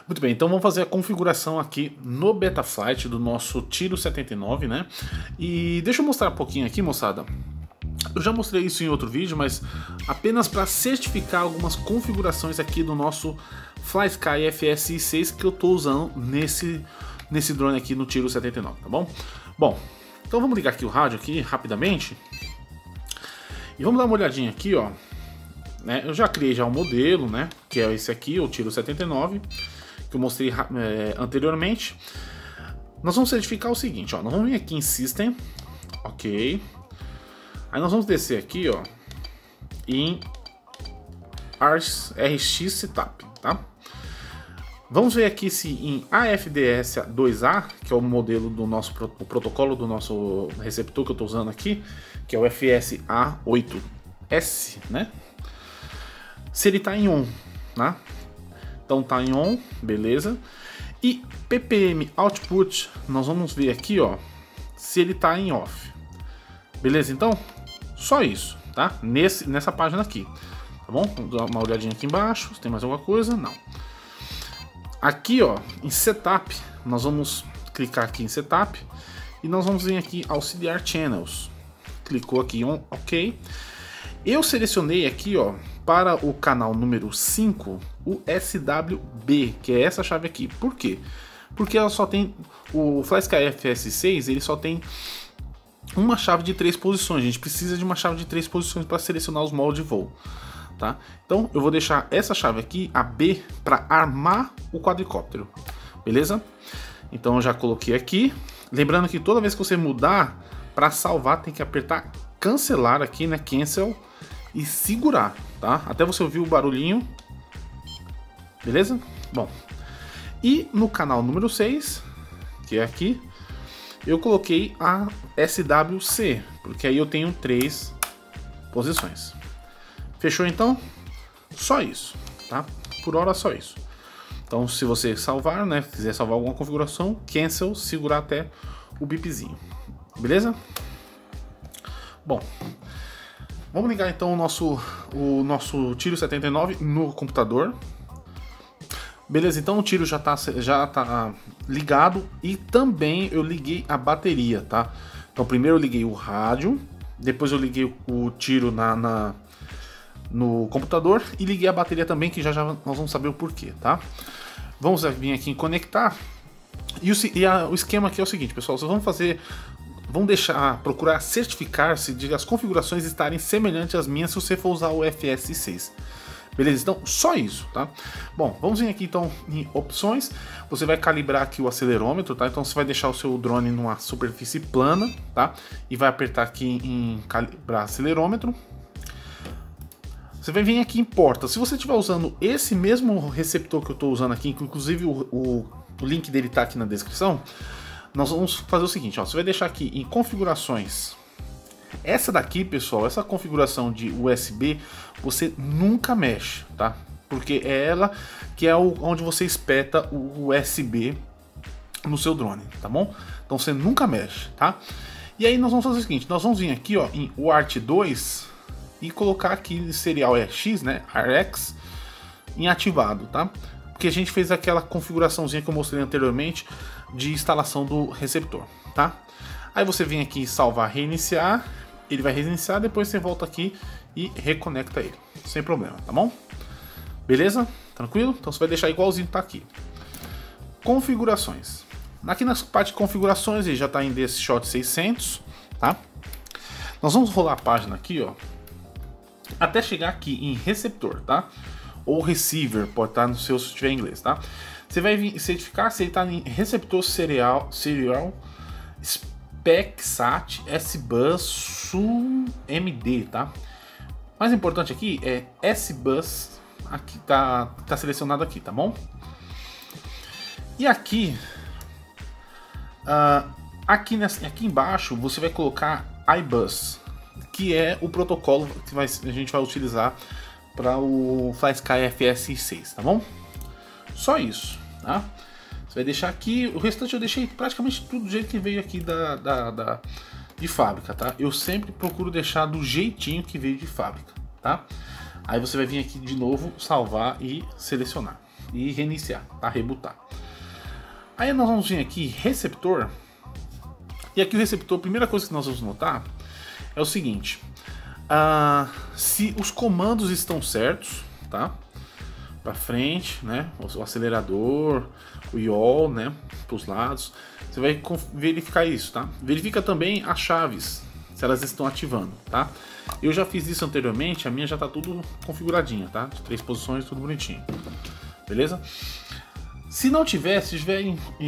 Muito bem, então vamos fazer a configuração aqui no Betaflight do nosso Tiro 79, né? E deixa eu mostrar um pouquinho aqui, moçada. Eu já mostrei isso em outro vídeo, mas apenas para certificar algumas configurações aqui do nosso FlySky FSI6 que eu estou usando nesse drone aqui no Tiro 79, tá bom? Bom, então vamos ligar aqui o rádio aqui rapidamente e vamos dar uma olhadinha aqui, ó. Né? Eu já criei já um modelo, né? Que é esse aqui, o Tiro 79, que eu mostrei anteriormente. Nós vamos certificar o seguinte, ó. Nós vamos vir aqui em System, ok. Aí nós vamos descer aqui, ó, em RX Setup, tá? Vamos ver aqui se em AFDS 2A, que é o modelo do nosso o protocolo do nosso receptor que eu estou usando aqui, que é o FSA8S, né? Se ele está em on, né? Então tá em on, beleza. E ppm output, nós vamos ver aqui, ó, se ele está em off. Beleza? Então, só isso, tá? Nessa página aqui, tá bom? Vamos dar uma olhadinha aqui embaixo, se tem mais alguma coisa? Não. Aqui, ó, em Setup, nós vamos clicar aqui em Setup e nós vamos vir aqui Auxiliar Channels. Clicou aqui em OK. Eu selecionei aqui, ó, para o canal número 5, o SWB, que é essa chave aqui. Por quê? Porque ela só tem, o FlySky FS6, ele só tem uma chave de 3 posições. A gente precisa de uma chave de 3 posições para selecionar os moldes de voo, tá? Então eu vou deixar essa chave aqui, a B, para armar o quadricóptero, beleza? Então eu já coloquei aqui. Lembrando que toda vez que você mudar, para salvar tem que apertar cancelar aqui, né? Cancel, e segurar, tá? Até você ouvir o barulhinho, beleza? Bom, e no canal número 6, que é aqui, eu coloquei a SWC, porque aí eu tenho 3 posições. Fechou então? Só isso, tá? Por hora só isso. Então se você salvar, né, quiser salvar alguma configuração, cancel, segurar até o bipzinho. Beleza? Bom, vamos ligar então o nosso Tiro 79 no computador. Beleza, então o Tiro já tá ligado e também eu liguei a bateria, tá? Então primeiro eu liguei o rádio, depois eu liguei o Tiro no computador e liguei a bateria também, que já nós vamos saber o porquê, tá? Vamos vir aqui em conectar e o esquema aqui é o seguinte, pessoal, vocês vão procurar certificar-se de as configurações estarem semelhantes às minhas se você for usar o FS6. Beleza? Então, só isso, tá? Bom, vamos vir aqui então em opções. Você vai calibrar aqui o acelerômetro, tá? Então você vai deixar o seu drone numa superfície plana, tá? E vai apertar aqui em calibrar acelerômetro. Você vai vir aqui em porta. Se você estiver usando esse mesmo receptor que eu estou usando aqui, inclusive o link dele está aqui na descrição, nós vamos fazer o seguinte, ó, você vai deixar aqui em configurações. Essa daqui, pessoal, essa configuração de USB, você nunca mexe, tá? Porque é ela que é onde você espeta o USB no seu drone, tá bom? Então você nunca mexe, tá? E aí nós vamos fazer o seguinte, nós vamos vir aqui, ó, em UART2 e colocar aqui serial RX, né, RX, em ativado, tá? Porque a gente fez aquela configuraçãozinha que eu mostrei anteriormente de instalação do receptor, tá? Aí você vem aqui em salvar, reiniciar, ele vai reiniciar, depois você volta aqui e reconecta ele, sem problema, tá bom? Beleza? Tranquilo? Então você vai deixar igualzinho que tá aqui. Configurações. Aqui na parte de configurações ele já está em desse shot 600, tá? Nós vamos rolar a página aqui, ó, até chegar aqui em receptor, tá? Ou receiver, pode estar no seu, se tiver em inglês, tá? Você vai vir certificar se ele está em receptor serial SpecSat SBus SUMD, tá? Mais importante aqui é SBus, aqui tá selecionado aqui, tá bom? E aqui, aqui embaixo você vai colocar iBus, que é o protocolo que a gente vai utilizar para o FlySky FS6, tá bom? Só isso, tá? Você vai deixar aqui, o restante eu deixei praticamente tudo do jeito que veio aqui de fábrica, tá? Eu sempre procuro deixar do jeitinho que veio de fábrica, tá? Aí você vai vir aqui de novo, salvar e selecionar. e reiniciar, tá? Rebootar. Aí nós vamos vir aqui, receptor. E aqui o receptor, a primeira coisa que nós vamos notar é o seguinte. Se os comandos estão certos, tá? Para frente, né? O acelerador, o yaw, né? Para os lados. Você vai verificar isso, tá? Verifica também as chaves, se elas estão ativando, tá? Eu já fiz isso anteriormente, a minha já tá tudo configuradinha, tá? De 3 posições, tudo bonitinho. Beleza? Se não tiver, se tiver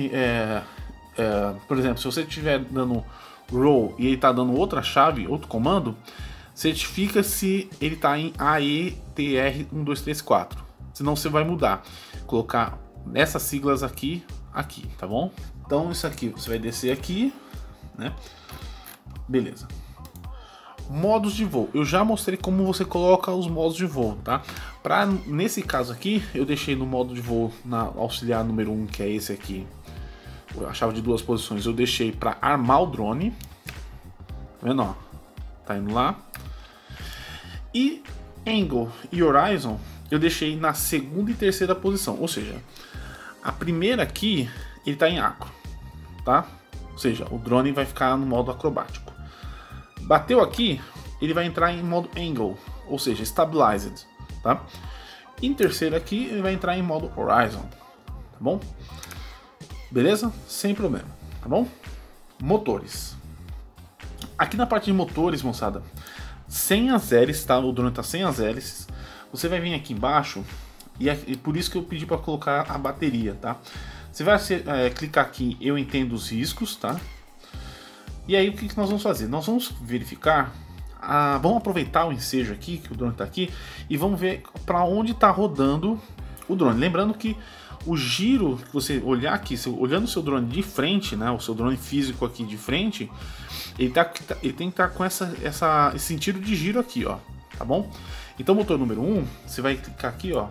por exemplo, se você estiver dando roll e ele tá dando outra chave, outro comando, certifica se ele tá em AETR1234. Senão você vai mudar, colocar essas siglas aqui, tá bom? Então isso aqui, você vai descer aqui, né? Beleza. Modos de voo. Eu já mostrei como você coloca os modos de voo, tá? Nesse caso aqui, eu deixei no modo de voo na auxiliar número 1, que é esse aqui. A chave de 2 posições eu deixei para armar o drone. Tá vendo, ó? Tá indo lá. E Angle e Horizon eu deixei na 2ª e 3ª posição. Ou seja, a primeira aqui ele tá em acro, tá? Ou seja, o drone vai ficar no modo acrobático. Bateu aqui, ele vai entrar em modo Angle, ou seja, Stabilized, tá? Em terceira aqui, ele vai entrar em modo Horizon, tá bom? Beleza? Sem problema, tá bom? Motores. Aqui na parte de motores, moçada, sem as hélices, tá? O drone tá sem as hélices. Você vai vir aqui embaixo, e por isso que eu pedi para colocar a bateria, tá? Você vai clicar aqui, eu entendo os riscos, tá? E aí o que nós vamos fazer? Nós vamos verificar, vamos aproveitar o ensejo aqui, que o drone está aqui, e vamos ver para onde está rodando o drone. Lembrando que o giro, que você olhar aqui, olhando o seu drone de frente, né, o seu drone físico aqui de frente, ele tem que estar com esse sentido de giro aqui, ó, tá bom? Então motor número 1, você vai clicar aqui, ó.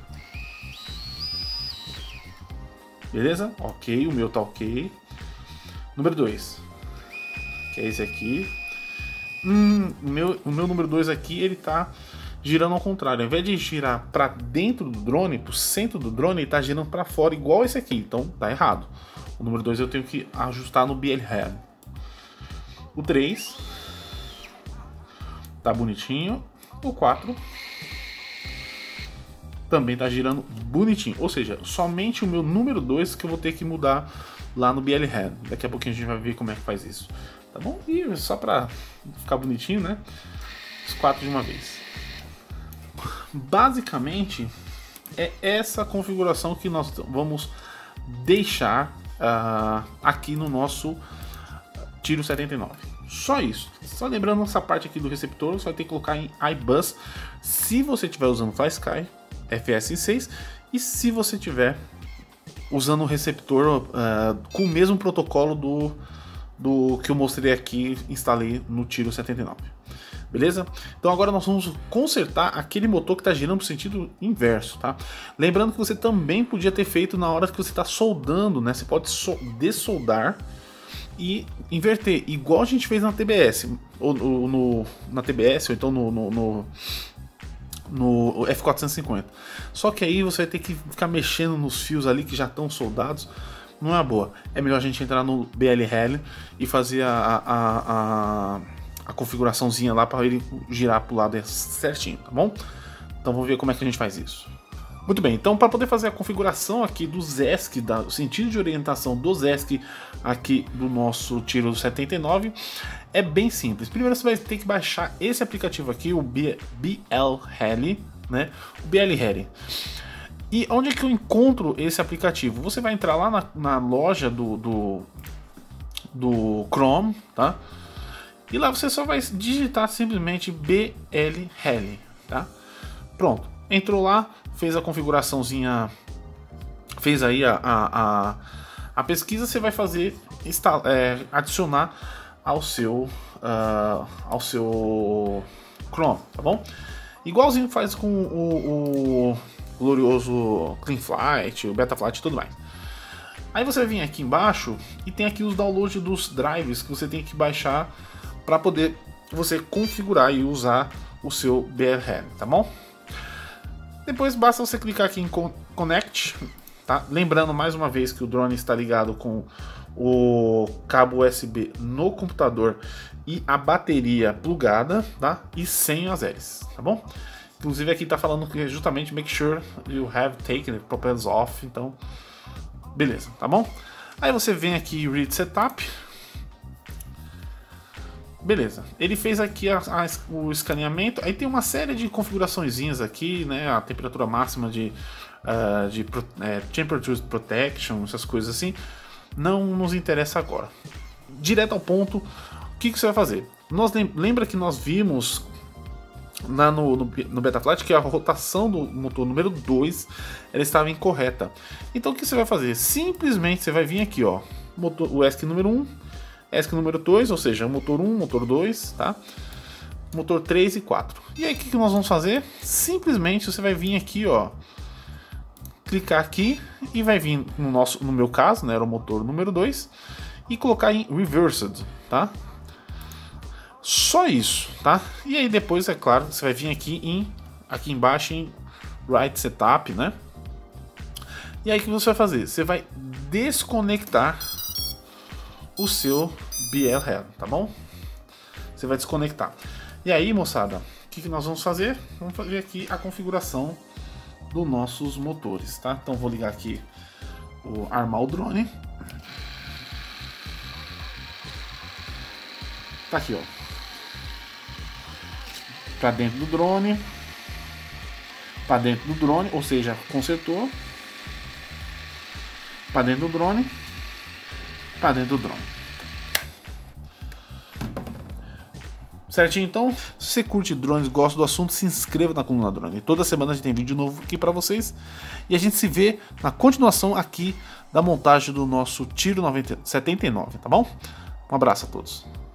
Beleza? Ok, o meu tá ok. Número 2. Que é esse aqui. O meu número 2 aqui, ele tá girando ao contrário. Ao invés de girar para dentro do drone, pro centro do drone, ele tá girando para fora, igual esse aqui. Então tá errado. O número 2 eu tenho que ajustar no BL-Head. O 3 tá bonitinho. O 4 também tá girando bonitinho. Ou seja, somente o meu número 2 que eu vou ter que mudar lá no BL-Head. Daqui a pouquinho a gente vai ver como é que faz isso. Tá bom? E só pra ficar bonitinho, né? Os 4 de uma vez. Basicamente, é essa configuração que nós vamos deixar aqui no nosso Tiro 79. Só isso. Só lembrando essa parte aqui do receptor, você vai ter que colocar em iBus se você estiver usando FlySky FS6 e se você estiver usando o receptor com o mesmo protocolo do que eu mostrei aqui, instalei no Tiro 79. Beleza? Então agora nós vamos consertar aquele motor que está girando no sentido inverso, tá? Lembrando que você também podia ter feito na hora que você está soldando, né? Você pode dessoldar e inverter, igual a gente fez na TBS, ou na TBS, ou então no F450. Só que aí você vai ter que ficar mexendo nos fios ali que já estão soldados. Não é uma boa. É melhor a gente entrar no BL-Heli e fazer a configuraçãozinha lá para ele girar para o lado certinho, tá bom? Então vamos ver como é que a gente faz isso. Muito bem, então para poder fazer a configuração aqui do ZESC, o sentido de orientação do ZESC aqui do nosso Tiro 79, é bem simples. Primeiro você vai ter que baixar esse aplicativo aqui, o BL-Heli, né? O BL-Heli. E onde é que eu encontro esse aplicativo? Você vai entrar lá na loja do Chrome, tá? E lá você só vai digitar simplesmente BL-Heli, tá? Pronto, entrou lá, fez a configuraçãozinha, fez aí a pesquisa, você vai fazer adicionar ao seu Chrome, tá bom? Igualzinho faz com o glorioso CleanFlight, o Betaflight e tudo mais. Aí você vai vir aqui embaixo e tem aqui os downloads dos drives que você tem que baixar para poder você configurar e usar o seu BL-Heli, tá bom? Depois basta você clicar aqui em Connect, tá? Lembrando mais uma vez que o drone está ligado com o cabo USB no computador e a bateria plugada, tá? E sem as hélices, tá bom? Inclusive aqui tá falando que justamente make sure you have taken the propellers off, então beleza, tá bom? Aí você vem aqui read setup. Beleza, ele fez aqui o escaneamento, aí tem uma série de configuraçõezinhas aqui, né? A temperatura máxima de temperature protection, essas coisas assim, não nos interessa agora. Direto ao ponto, o que você vai fazer? Lembra que nós vimos no Betaflight que a rotação do motor número 2 ela estava incorreta. Então o que você vai fazer? Simplesmente você vai vir aqui, ó, o ESC número 1, ESC número 2, ou seja, motor 1, motor 2, tá? Motor 3 e 4. E aí o que nós vamos fazer? Simplesmente você vai vir aqui, ó, clicar aqui e vai vir no meu caso, né, era o motor número 2, e colocar em reversed, tá? Só isso, tá? E aí depois, é claro, você vai vir aqui embaixo em Write Setup, né? E aí o que você vai fazer? Você vai desconectar o seu BL Head, tá bom? Você vai desconectar. E aí, moçada, o que nós vamos fazer? Vamos fazer aqui a configuração dos nossos motores, tá? Então vou ligar aqui armar o drone. Tá aqui, ó. Para dentro do drone, ou seja, consertou. Para dentro do drone. Certinho, então, se você curte drones, gosta do assunto, se inscreva na Coluna Drone. Toda semana a gente tem vídeo novo aqui para vocês. E a gente se vê na continuação aqui da montagem do nosso Tiro 79, tá bom? Um abraço a todos.